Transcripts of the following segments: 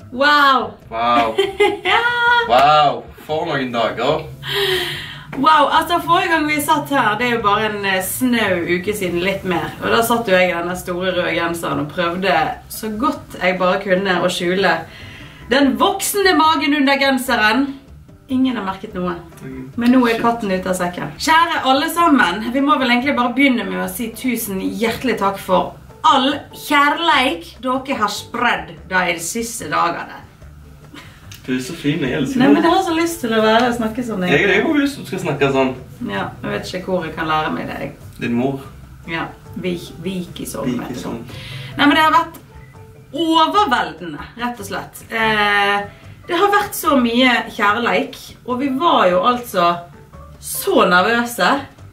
Wow! Wow. Wow, for noen dager. Wow, altså forrige gang vi satt her, det er jo bare en snau uke siden, litt mer. Og da satt jo jeg i denne store røde genseren og prøvde så godt jeg bare kunne å skjule den voksende magen under genseren. Ingen har merket noe. Men nå er katten ute av sekken. Kjære alle sammen, vi må vel egentlig bare begynne med å si 1000 hjertelig takk for all kjærleik dere har spredd de siste dagene. Du er så fin, jeg elsker det. Nei, men jeg har så lyst til å snakke sånn. Jeg har jo lyst til at du skal snakke sånn. Ja, jeg vet ikke hvor jeg kan lære meg det. Din mor. Ja, vik i sånn. Nei, men det har vært overveldende, rett og slett. Det har vært så mye kjærleik, og vi var jo altså så nervøse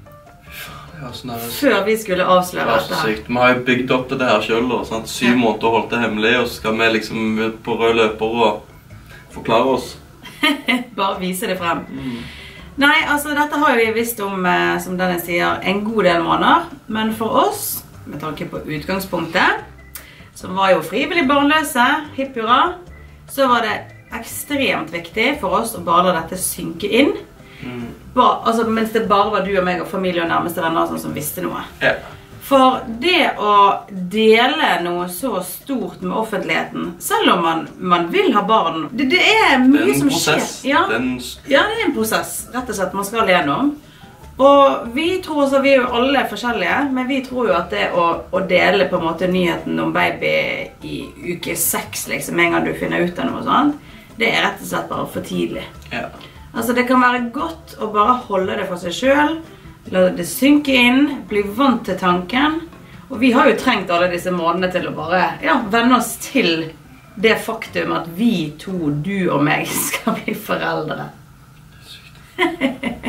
før vi skulle avsløre dette her. Vi har jo bygd opp det her selv, sant? 7 måneder holdt det hemmelig, og så skal vi liksom på rød løper og forklare oss. Bare vise det frem. Nei, altså dette har vi visst om, som denne sier, en god del måneder, men for oss, med tanke på utgangspunktet, som var jo frivillig barnløse, hipp hurra, så var det ekstremt viktig for oss å bare la dette synke inn. Altså, mens det bare var du og meg og familie og nærmeste venner som visste noe. Ja. For det å dele noe så stort med offentligheten, selv om man vil ha barn, det er mye som skjer. Ja, det er en prosess, rett og slett, man skal gjennom. Og vi tror også, vi er jo alle forskjellige, men vi tror jo at det å dele på en måte nyheten om baby i uke 6, liksom, en gang du finner ut av noe sånt, det er rett og slett bare for tidlig. Ja. Altså det kan være godt å bare holde det for seg selv, la det synke inn, bli vant til tanken. Og vi har jo trengt alle disse månedene til å bare venne oss til det faktum at vi to, du og meg, skal bli foreldre. Det er sykt.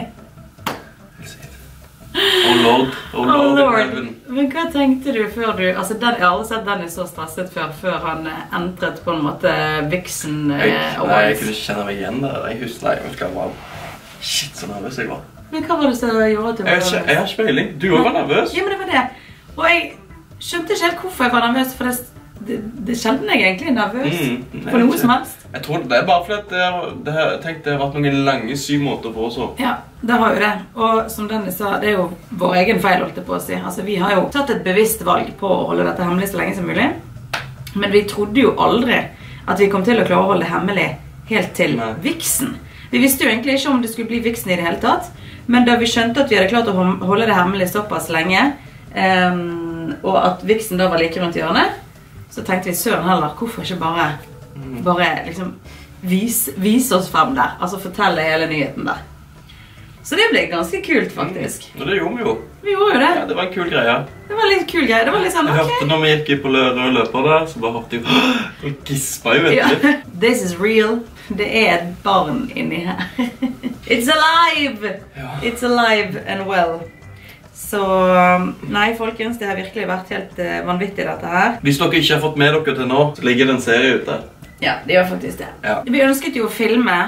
Oh Lord. Men hva tenkte du før du... Altså, jeg har aldri sett Dennis så stresset før han entret på en måte Vixen Awards. Nei, jeg kunne ikke kjenne meg igjen der. Jeg husker bare... Shit, så nervøs jeg var. Men hva var det som gjorde at du var nervøs? Jeg har ikke peiling. Du også var nervøs. Ja, men det var det. Og jeg skjønte ikke helt hvorfor jeg var nervøs, for det sjelden jeg egentlig er nervøs for noe som helst. Jeg tror det er bare fordi jeg tenkte det har vært noen lange 7 måneder for oss også. Ja, det har jo det. Og som Dennis sa, det er jo vår egen feil, holdt jeg på å si. Altså, vi har jo tatt et bevisst valg på å holde dette hemmelig så lenge som mulig. Men vi trodde jo aldri at vi kom til å klare å holde det hemmelig helt til Vixen. Vi visste jo egentlig ikke om det skulle bli Vixen i det hele tatt, men da vi skjønte at vi hadde klart å holde det hemmelig såpass lenge, og at Vixen da var like rundt hjørnet, så tenkte vi søren heller, hvorfor ikke bare liksom vise oss frem der, altså fortelle hele nyheten der. Så det ble ganske kult faktisk. Og det gjorde vi jo. Vi gjorde jo det. Ja, det var en kul greie. Det var litt kul greie, det var litt sånn, Jeg hørte når vi gikk på rød løper der, så bare hørte jeg, og gispa jo etter. This is real. Det er et barn inni her. It's alive! It's alive and well. Så nei, folkens, det har virkelig vært helt vanvittig dette her. Hvis dere ikke har fått med dere til nå, så ligger det en serie ute. Ja, det gjør faktisk det. Ja. Vi ønsket jo å filme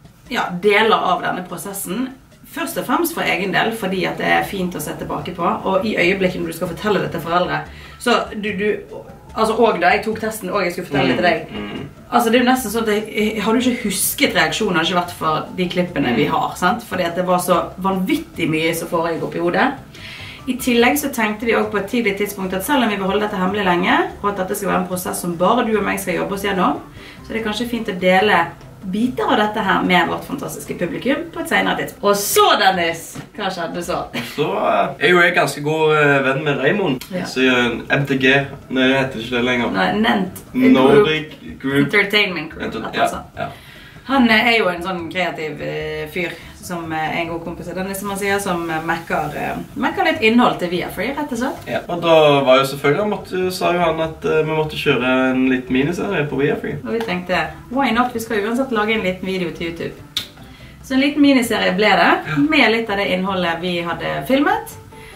deler av denne prosessen. Først og fremst for egen del, fordi at det er fint å se tilbake på. Og i øyeblikket når du skal fortelle det til foreldre, så altså, og da jeg tok testen, og jeg skulle fortelle det til deg. Altså, det er jo nesten sånn at har du ikke husket reaksjonen, har det ikke vært for de klippene vi har, sant? Fordi at det var så vanvittig mye som foregikk opp i hodet. I tillegg så tenkte vi også på et tidlig tidspunkt at selv om vi vil holde dette hemmelig lenge, og at dette skal være en prosess som bare du og meg skal jobbe oss gjennom, så det er kanskje fint å dele biter av dette her med vårt fantastiske publikum på et senere tidspunkt. Og så, Dennis, hva skjedde så? Så er jo jeg ganske god venn med Raymond, så MTG, nei, det heter ikke det lenger. Nei, NENT. Nordic Group Entertainment Group. Han er jo en sånn kreativ fyr som er en god kompis av Dennis, som han sier, som mekker litt innhold til Viafree, rett og slett. Ja, og da var jo selvfølgelig, sa jo han at vi måtte kjøre en liten miniserie på Viafree. Og vi tenkte, why not? Vi skal jo uansett lage en liten video til YouTube. Så en liten miniserie ble det, med litt av det innholdet vi hadde filmet.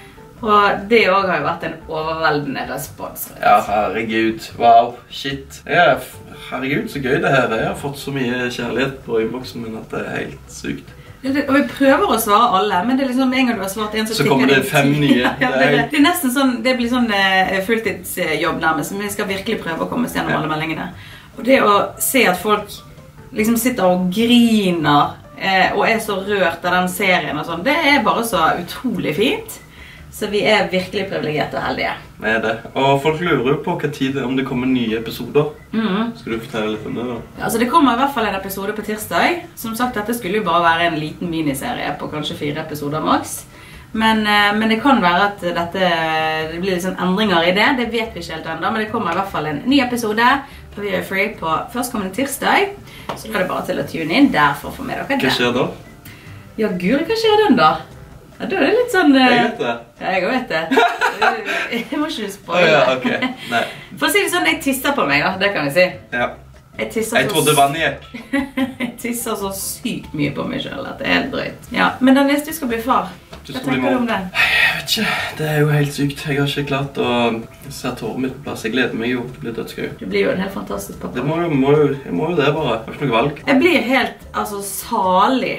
Og det også har jo vært en overveldende respons. Ja, herregud. Wow, shit. Herregud, så gøy det her er. Jeg har fått så mye kjærlighet på inboxen min at det er helt sykt. Og vi prøver å svare alle, men det er liksom en gang du har svart en, så kommer det 5 nye. Det er nesten sånn, det blir sånn fulltidsjobb nærmest, men vi skal virkelig prøve å komme oss gjennom alle meldingene. Og det å se at folk liksom sitter og griner og så rørt av den serien og sånn, det bare så utrolig fint. Så vi virkelig privilegerte og heldige. Det det. Og folk lurer jo på hva tid om det kommer nye episoder. Skal du fortelle litt om det da? Altså det kommer i hvert fall en episode på tirsdag. Som sagt, dette skulle jo bare være en liten miniserie på kanskje 4 episoder maks. Men det kan være at det blir litt sånn endringer i det. Det vet vi ikke helt enda, men det kommer i hvert fall en ny episode på VA Free på førstkommende tirsdag. Så da det bare til å tune inn der for å få med dere det. Hva skjer da? Ja, guri, hva skjer den da? Ja, da det litt sånn... Jeg vet det. Ja, jeg vet det. Jeg må ikke spoile. Ja, ok. Nei. For å si det sånn, jeg tisser på meg da, det kan jeg si. Ja. Jeg trodde vannet gikk. Jeg tisser så sykt mye på meg selv at det helt drøyt. Ja, men den neste du skal bli far. Hva tenker du om det? Jeg vet ikke, det jo helt sykt. Jeg har ikke klart å sette håret mitt på plass. Jeg gleder meg jo til å bli dødsgøy. Du blir jo en helt fantastisk pappa. Jeg må jo det bare. Jeg har ikke noe valg. Jeg blir helt, altså, salig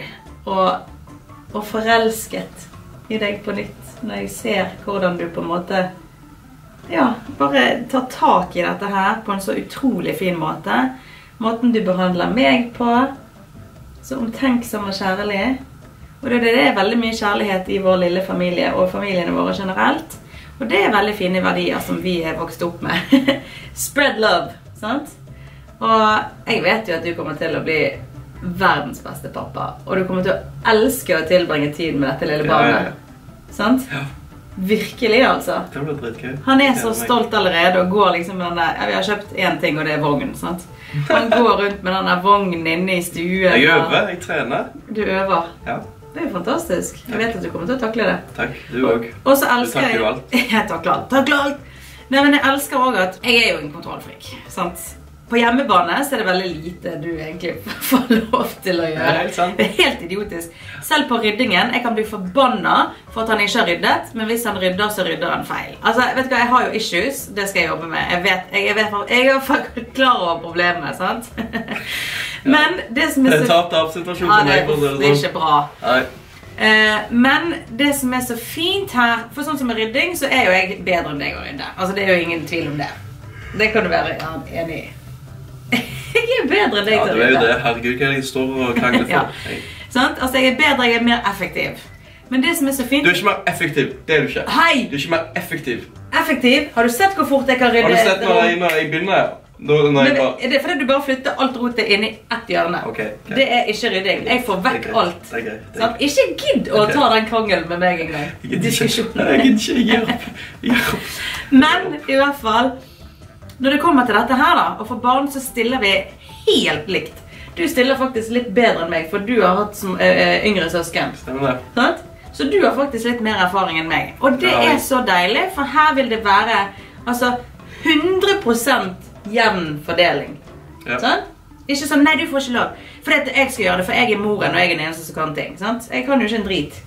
og forelsket i deg på nytt når jeg ser hvordan du på en måte bare tar tak i dette her på en så utrolig fin måte. Måten du behandler meg på, så omtenksom og kjærlig. Og det veldig mye kjærlighet i vår lille familie og familiene våre generelt. Og det veldig fine verdier som vi vokst opp med. Spread love, sant? Og jeg vet jo at du kommer til å bli verdens beste pappa. Og du kommer til å elske å tilbringe tid med dette lille barnet. Sant? Ja. Virkelig, altså. Det blir dritgøy. Han så stolt allerede og går liksom med den der... Vi har kjøpt en ting, og det vogn, sant? Han går rundt med den der vognen inne i stuen. Jeg øver, jeg trener. Du øver? Ja. Det jo fantastisk. Jeg vet at du kommer til å takle det. Takk, du også. Og så elsker jeg... Du takler jo alt. Jeg takler alt. Nei, men jeg elsker også at jeg jo en kontrollfrik, sant? På hjemmebane så det veldig lite du egentlig får lov til å gjøre. Det helt idiotisk. Selv på ryddingen, jeg kan bli forbannet for at han ikke har ryddet, men hvis han rydder, så rydder han feil. Altså, vet du hva, jeg har jo issues, det skal jeg jobbe med. Jeg er i hvert fall klar over problemet, sant? Men det som så... Det tatt av situasjonen for meg. Det ikke bra. Nei. Men det som så fint her, for sånn som med rydding, så jo jeg bedre enn deg å rydde. Altså, det jo ingen tvil om det. Det kan du være enig i. Jeg bedre enn deg til å rydde. Ja, du jo det. Herregud, hva jeg står og krangler for. Ja. Sant? Altså, jeg bedre, jeg mer effektiv. Men det som så fint... Du ikke mer effektiv, det du ikke. Hei! Du ikke mer effektiv. Effektiv? Har du sett hvor fort jeg kan rydde? Har du sett når jeg begynner? Det fordi du bare flytter alt rotet inn i ett hjørne. Okay. Det ikke rydding. Jeg får vekk alt. Det greit. Sånn? Ikke gidd å ta den krangelen med meg en gang. Diskusjonen. Jeg gidder ikke. Men i hvert fall, når det kommer til dette her da, og for barn så stiller vi helt likt. Du stiller faktisk litt bedre enn meg, for du har hatt som yngre søsken. Stemmer det. Sant? Så du har faktisk litt mer erfaring enn meg. Og det så deilig, for her vil det være altså 100% jevn fordeling. Ja. Sånn? Ikke sånn, nei du får ikke lov. For det jeg skal gjøre det, for jeg moren og jeg den eneste som kan ting. Sant? Jeg kan jo ikke en drit.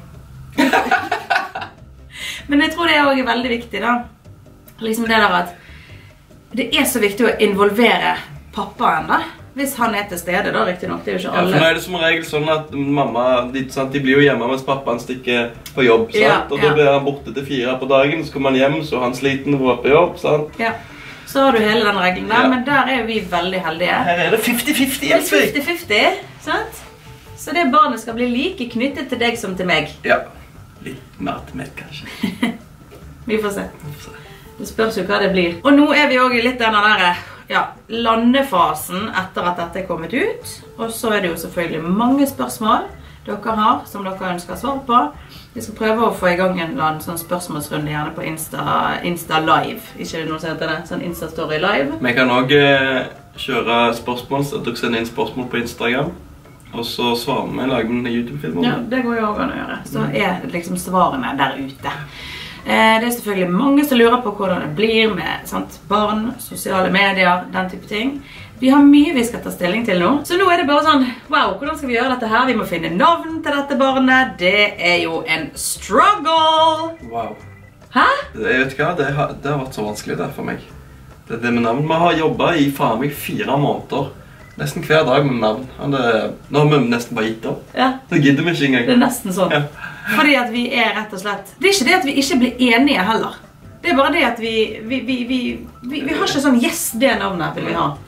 Men jeg tror det også veldig viktig da. Liksom det der at det så viktig å involvere pappaen da. Hvis han til stede da, riktig nok, det jo ikke alle. Ja, for nå det som regel sånn at mamma, de blir jo hjemme mens pappaen stikker på jobb, sant? Ja, og da blir han borte til 4 på dagen, så kommer han hjem, så han sliten og går på jobb, sant? Ja, så har du hele den regelen der, men der jo vi veldig heldige. Her det 50-50, Det 50-50, sant? Så det barnet skal bli like knyttet til deg som til meg. Ja, litt mer til meg kanskje. Vi får se. Det spørs jo hva det blir. Og nå vi også litt denne der, landefasen etter at dette kommet ut. Og så det jo selvfølgelig mange spørsmål dere har, som dere ønsker svar på. Vi skal prøve å få i gang en sånn spørsmålsrunde gjerne på Insta Live. Ikke noe som heter det, sånn Insta Story Live. Vi kan også kjøre spørsmål, så dere sender inn spørsmål på Instagram. Og så svarer vi og lager en YouTube-film. Ja, det går jo også an å gjøre. Så det liksom svarene der ute. Det selvfølgelig mange som lurer på hvordan det blir med barn, sosiale medier, den type ting. Vi har mye vi skal ta stilling til nå. Så nå det bare sånn, wow, hvordan skal vi gjøre dette her? Vi må finne navn til dette barnet. Det jo en struggle! Wow. Hæ? Jeg vet ikke, det har vært så vanskelig der for meg. Det med navn. Vi har jobbet i faen meg 4 måneder. Nesten hver dag med navn. Nå har vi nesten bare gitt opp. Ja. Nå gidder vi ikke engang. Det nesten sånn. Ja. Fordi at vi rett og slett... Det ikke det at vi ikke blir enige heller. Det bare det at vi har ikke sånn, yes, det navnet vil vi ha.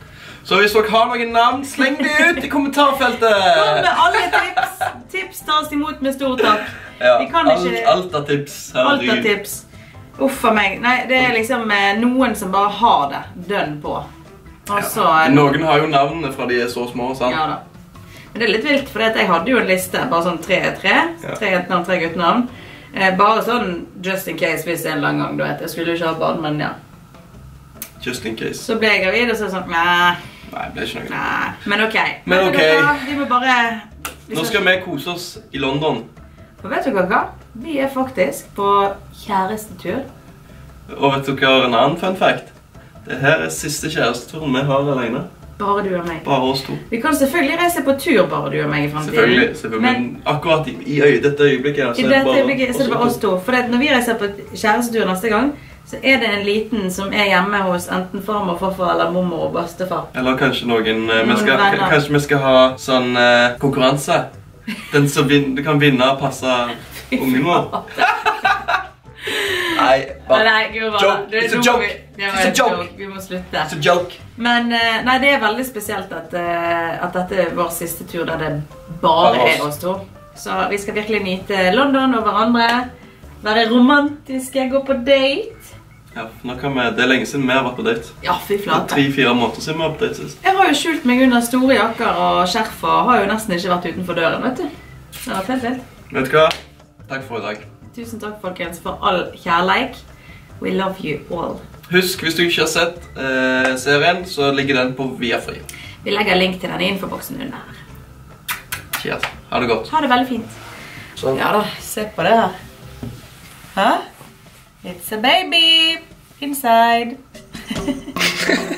Så hvis dere har noen navn, sleng det ut i kommentarfeltet! Kom med alle tips! Tips tas imot med stor takk. Ja, alt er tips. Alt er tips. Uff av meg. Nei, det er liksom noen som bare har det dønn på. Også, noen har jo navnene fra de er så små, sant? Ja da. Men det er litt vilt, for jeg hadde jo en liste, bare sånn 3 jentenavn, 3 guttenavn. Bare sånn just in case hvis en lang gang, du vet. Jeg skulle jo ikke ha barn, men ja. Just in case. Så ble jeg gravid, og så sånn, nei, det ble ikke noe. Nei, men ok. Men ok. Vi må bare... Nå skal vi kose oss i London. Og vet du hva? Vi er faktisk på kjærestetur. Og vet du hva en annen fun fact? Det her er siste kjæresteturen vi har alene. Bare du og meg. Bare oss to. Vi kan selvfølgelig reise på tur bare du og meg i fremtiden. Selvfølgelig. Men akkurat i dette øyeblikket så er det bare oss to. For når vi reiser på kjærestetur neste gang, så er det en liten som er hjemme hos enten farmor, farfar eller mormor og bestefar. Eller kanskje noen kanskje vi skal ha sånn konkurranse. Den som kan vinne og passe ungen vår. Nei, gud, it's a joke. It's a joke. Vi må slutte. It's a joke. Men nei, det er veldig spesielt at dette er vår siste tur der det bare er oss to. Så vi skal virkelig nyte London og hverandre. Være romantiske, gå på date. Ja, nå kan vi, det er lenge siden vi har vært på date. Ja, fy flate. 3-4 måneder siden vi var på date sist. Jeg har jo skjult meg under store jakker og skjerf og har jo nesten ikke vært utenfor døren, vet du. Det har vært helt vilt. Vet du hva? Takk for i dag. Tusen takk, folkens, for all kjærleik. We love you all. Husk, hvis du ikke har sett serien, så ligger den på Viafree. Vi legger link til den i infoboksen under her. Cheers. Ha det godt. Ha det veldig fint. Sånn. Ja da, se på det her. Hæ? It's a baby inside.